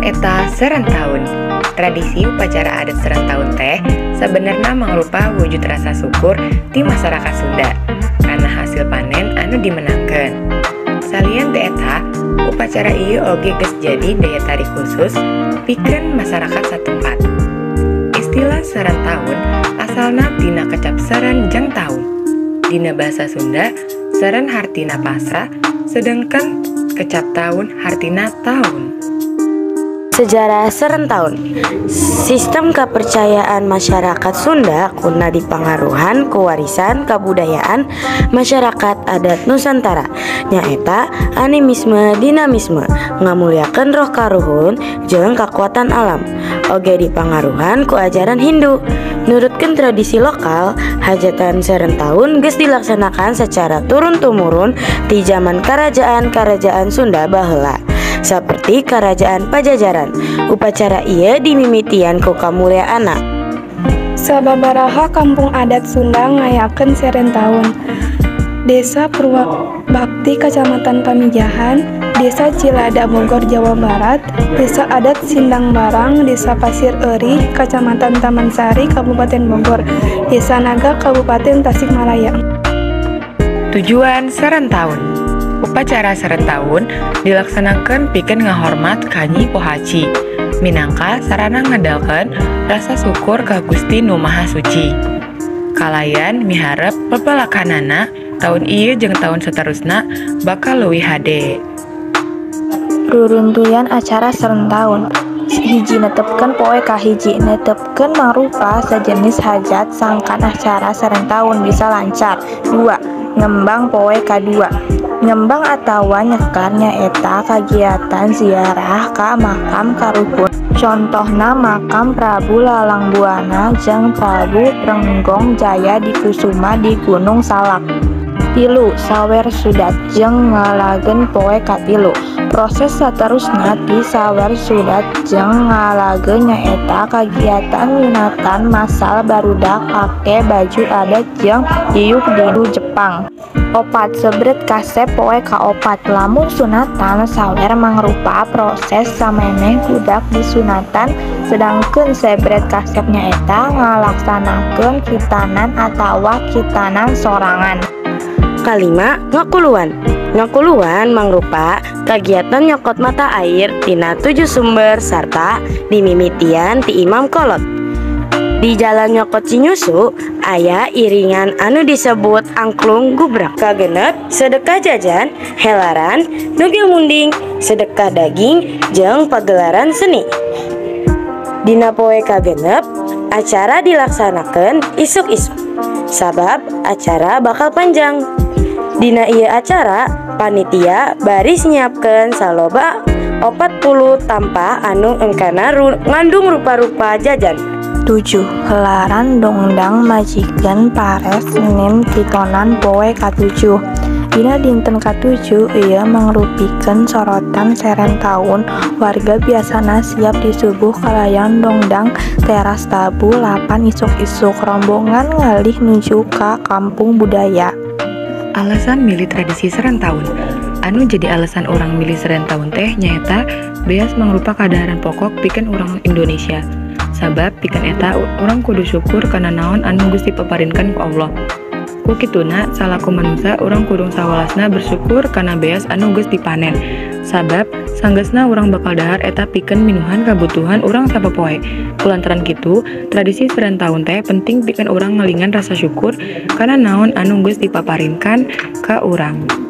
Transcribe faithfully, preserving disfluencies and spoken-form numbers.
eta serentaun. Tradisi upacara adat serentaun teh sebenarnya mangrupa wujud rasa syukur di masyarakat Sunda karena hasil panen anu dimenangkan. Salian teh eta, upacara ieu oge geus jadi daya tarik khusus pikeun masyarakat satempat. Istilah serentaun asalna tina kecap seren jeung taun. Dina bahasa Sunda, seren hartina pasrah, sedangkan kecap taun hartina taun. Sejarah serentaun. Sistem kepercayaan masyarakat Sunda kuna dipangaruhan ku warisan kabudayaan masyarakat adat Nusantara nyaeta animisme dinamisme ngamuliakeun roh karuhun jeung kakuatan alam. Oge dipangaruhan ku ajaran Hindu. Nurutkeun tradisi lokal, hajatan serentaun geus dilaksanakan secara turun-tumurun ti zaman karajaan-karajaan Sunda baheula. Seperti Kerajaan Pajajaran. Upacara ieu dimimitian ku kamuliaanna. Sababaraha kampung adat Sunda ngayakeun serentaun. Desa Purwabakti Kecamatan Pamijahan, Desa Cilada Bogor Jawa Barat, Desa Adat Sindang Barang, Desa Pasir Eri Kecamatan Taman Sari Kabupaten Bogor, Desa Naga Kabupaten Tasikmalaya. Tujuan serentaun. Upacara serentaun dilaksanakan pikeun ngahormat ka Nyi Pohaci minangka sarana ngandalkeun rasa syukur ka Gusti Nu Maha Suci. Kalayan miharep pepelakanana taun ieu jeung taun saterusna bakal leuwih hade. Ruruntuyan acara serentaun. Hiji netepkeun poe kahiji netepkeun mangrupa sajenis hajat sangkan acara serentaun bisa lancar. Dua ngembang poe kadua. Ngembang atawa nyekar nyaeta kagiatan ziarah ka makam karuhun. Contohna makam Prabu Lalang Buana jeung Prabu Renggong Jaya di Kusuma di Gunung Salak. Tilu sawer sudat jeung ngalageun poe katilu. Proses saterusna ti sawer sudat jeung ngalageun nyaeta kagiatan winatan masal barudak pake baju adat jeung diuk di Jepang. Opat sebret kasep poe kaopat. Lamun sunatan sawer mangrupa proses sameneh budak disunatan, sedangkeun sebret kasep nyaeta ngalaksanakeun kitanan atawa kitanan sorangan. Kalima, ngakuluan. Ngakuluan mangrupa kagiatan nyokot mata air tina tujuh sumber sarta dimimitian ti Imam Kolot. Di jalan nyokot Cinyusu aya iringan anu disebut angklung gubrak. Kagenep sedekah jajan, helaran, nugil munding, sedekah daging, jeung pagelaran seni. Dina poe kagenep acara dilaksanakeun isuk-isuk. Sabab acara bakal panjang. Dina ieu acara panitia baris nyiapkeun saloba opat puluh tampah anu engkana ru ngandung rupa-rupa jajan. Tujuh helaran dongdang majikeun pares Senin pitonan poe katujuh. Dina dinten katujuh ieu mangrupikeun sorotan serentaun. Warga biasana siap disubuh kalayan dongdang teras tabu lapan isuk-isuk. Rombongan ngalih nuju ka kampung budaya. Alasan milih tradisi serentaun. Anu jadi alasan orang milih serentaun teh nyaeta beas mangrupa kadaharan pokok pikeun urang Indonesia. Sabab pikeun eta urang kudu syukur kana naon anu Gusti paparinkan ku Allah. Ku kituna salaku manusia urang kudu sawalasna bersyukur kana beas anu geus dipanen. Sabab sanggeusna urang bakal dahar eta pikeun minuhan kabutuhan urang sapopoe. Kulantaran kitu, tradisi serentaun teh penting pikeun urang ngalingan rasa syukur kana naon anu geus dipaparinkan ka urang.